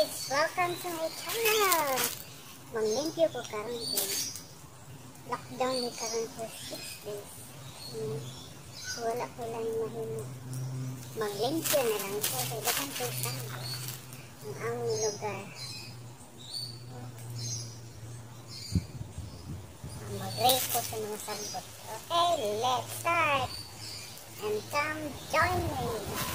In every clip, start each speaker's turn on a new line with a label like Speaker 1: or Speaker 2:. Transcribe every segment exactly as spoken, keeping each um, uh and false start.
Speaker 1: guys! Welcome to my channel! Manglimpyo ko karon din. Lockdown ni karon for six days. Hmm. So wala ko lang mahimo. Manglimpyo na lang ko. Kaya dakan ko saan. Ang aming lugar. Mag-race ko sa mga sagbot. Okay, let's start! And come join me!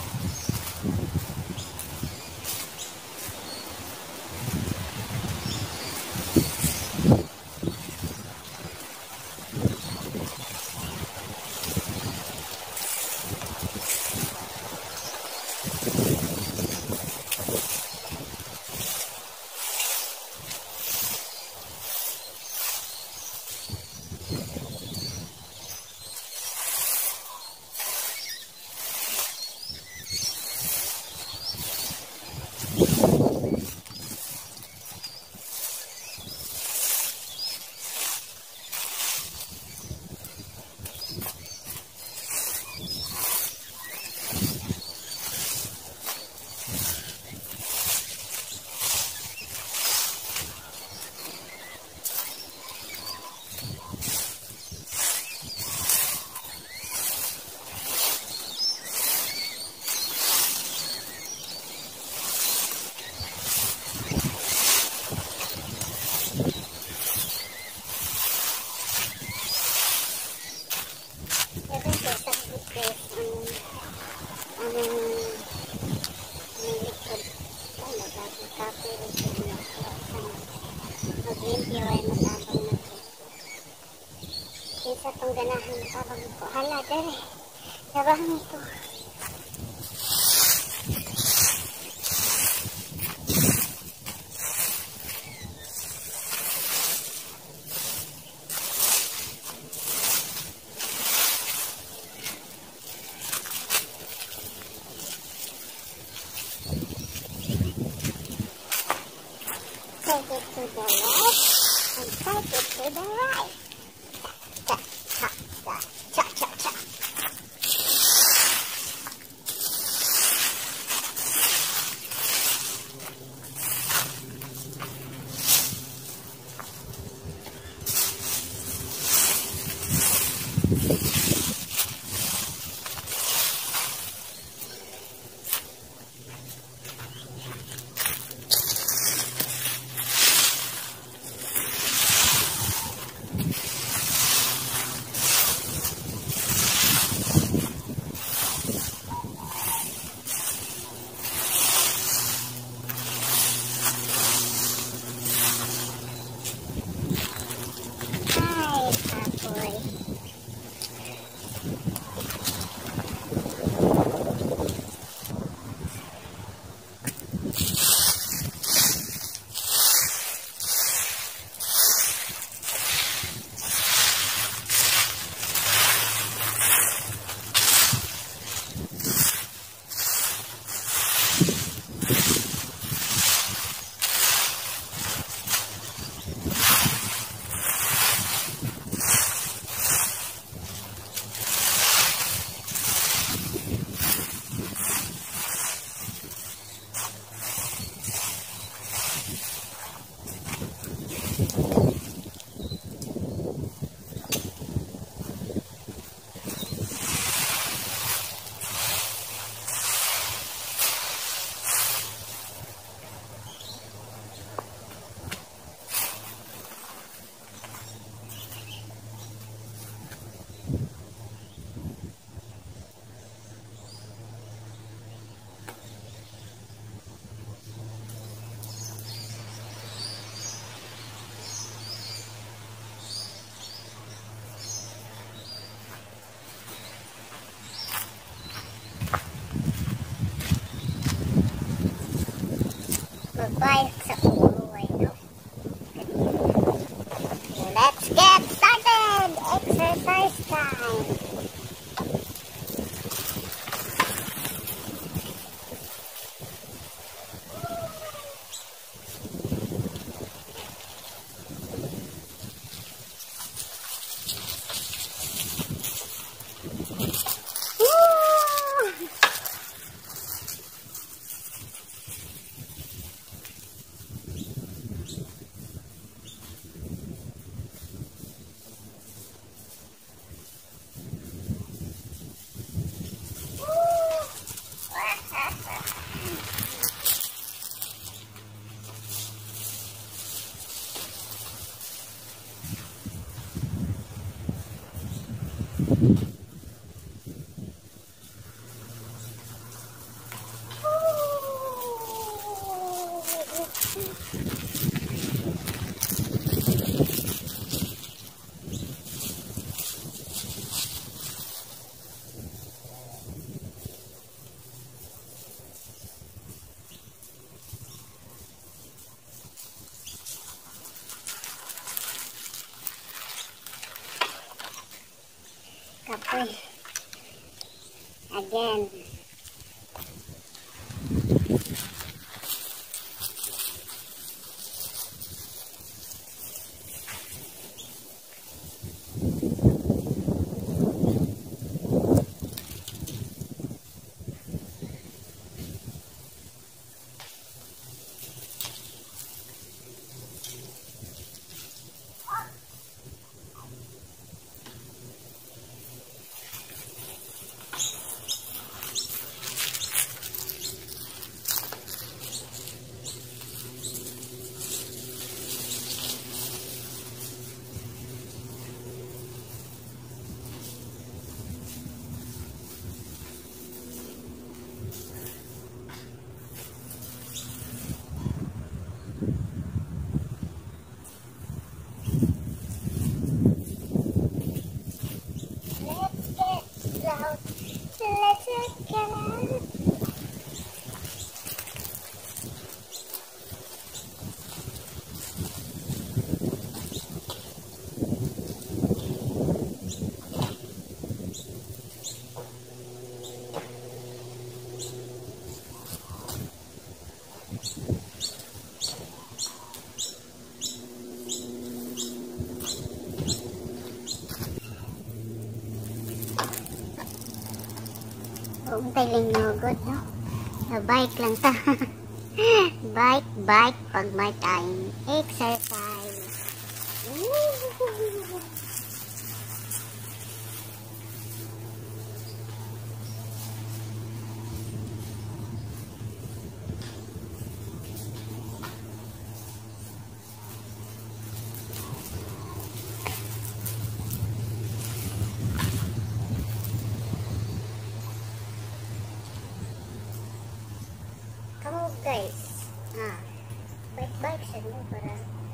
Speaker 1: Mag-limpyo ay matabang na ito. Isa itong ganahan matabang ito. Hala, dali. Tabang ito. Take it to the left and take it to the right. Cha, cha, cha, cha, cha, cha. Goodbye sa buhay, no? Let's get started! Exercise time! Uy. Again. Untay lang nugod, no? Na bike lang ta. Bike, bike pag may time. Exercise. Woo! Kamu guys, ah, bike-bike sa mo para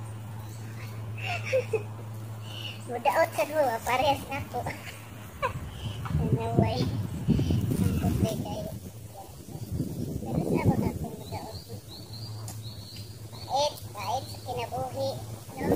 Speaker 1: mudaot sa mo, parehas na ko. Anyway, ang kupay kayo. Pero sa ba ka kung mudaot? Bait, bait sa kinabuhi, no?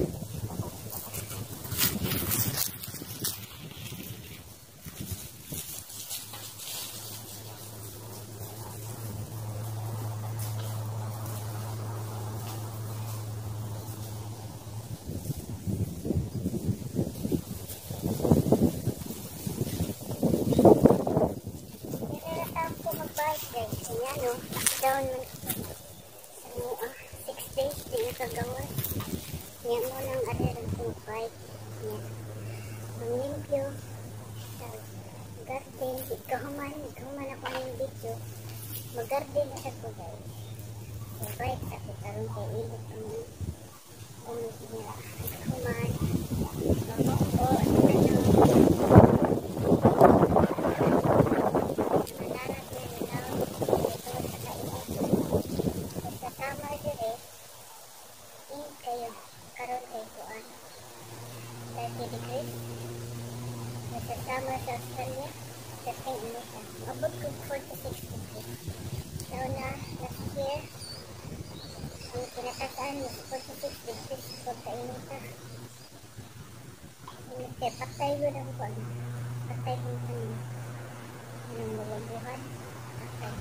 Speaker 1: Guys, kaya no, down man sa mga uh, six days din nakagawa. Kaya mo lang ariran kong bike niya. Manglimpyo sa garden. Ikahuman, ikahuman ako ng video. Mag-garden na sa ko guys. So bike sa ko karoon kay ilot ang umit niya. Ikahuman. Mamoko, ano ano. Nasasama sa Australia, sa Tingin siya. Abot ko forty-six degrees. So na, last year, ang pinakataan mo sa forty-six degrees sa kainita. Hindi, patay ko lang ko. Patay ko lang ko. Anong mawabuhan? Patay.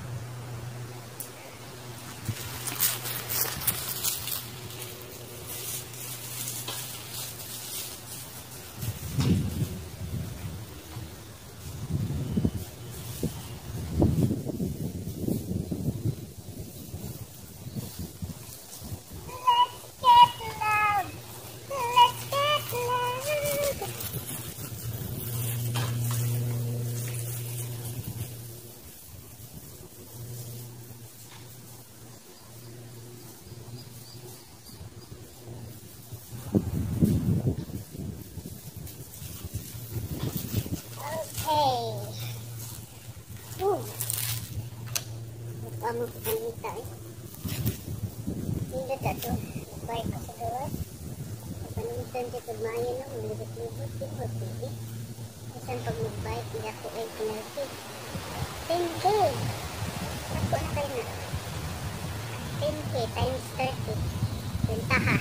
Speaker 1: Kamu kita eh. Hindi tato. Baik ka sa gawas. Panuntan siya kagmaya na. Malibot-libot. Libot-libot. Isang pag mag-bike, hindi ako ay penalty. ten K. Ako na kayo na. ten K times thirty. Bentaha.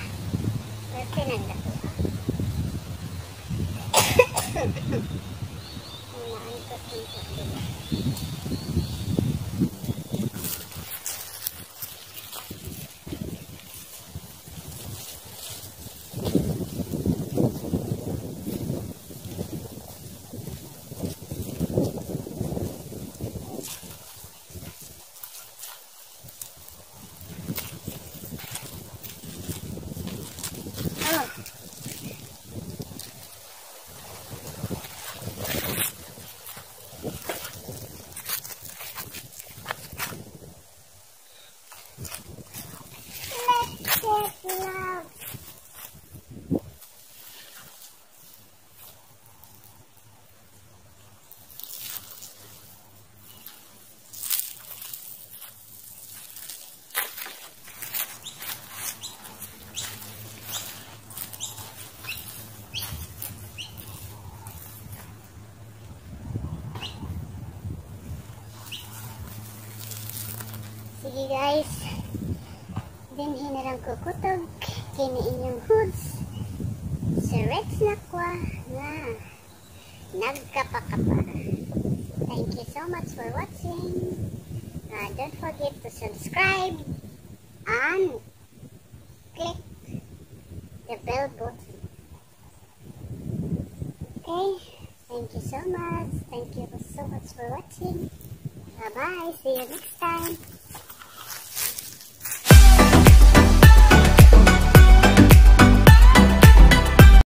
Speaker 1: thirty nang dato. Let's get love. Sige guys, dinhin na lang kukutog kini inyong hoods sa Reds na kwa nga nagkapakapa. Thank you so much for watching. Uh, don't forget to subscribe and click the bell button. Okay, thank you so much. Thank you so much for watching. Bye bye. See you next time.